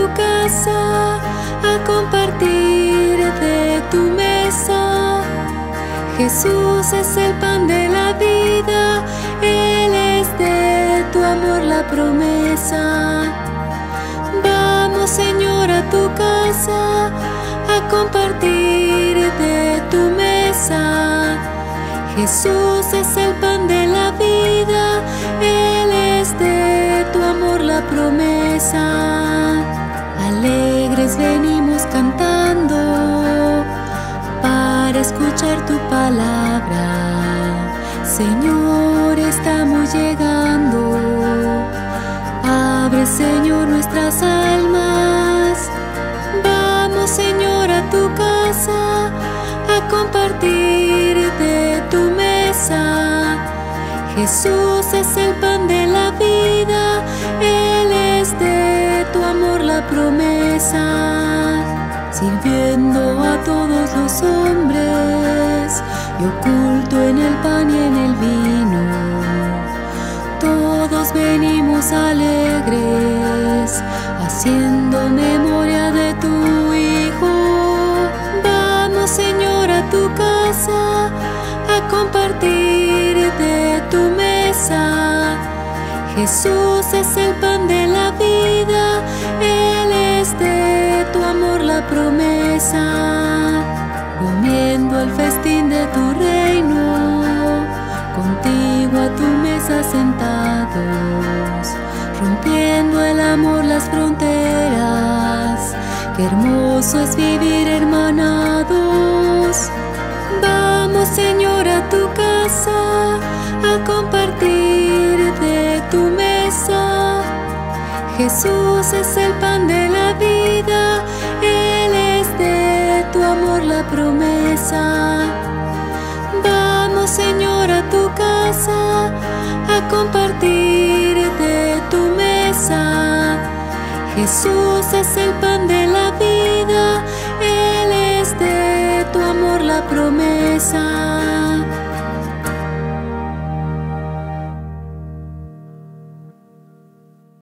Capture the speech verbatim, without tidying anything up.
tu casa, a compartir de tu mesa. Jesús es el pan de la vida, Él es de tu amor la promesa. Vamos, Señor, a tu casa, a compartir de tu mesa. Jesús es el pan de la vida, Él es de tu amor la promesa. Alegres venimos cantando para escuchar tu palabra. Señor, estamos llegando. Abre, Señor, nuestras almas. Vamos, Señor, a tu casa, a compartir de tu mesa. Jesús es el pan de la vida, Él es de tu amor la promesa. Sirviendo a todos los hombres y oculto en el pan y en el vino, todos venimos alegres, haciendo memoria de tu Hijo. Vamos, Señor, a tu casa, a compartir de tu mesa. Jesús es el pan de la vida, Él es de tu amor la promesa. Comiendo el festín de tu reino, contigo a tu mesa sentados, rompiendo el amor las fronteras. Qué hermoso es vivir hermanados. Vamos, Señor, a tu casa, a compartir de tu mesa. Jesús es el pan de la vida, Él es de tu amor la promesa. Vamos, Señor, a tu casa, a compartir de tu mesa. Jesús es el pan de la vida.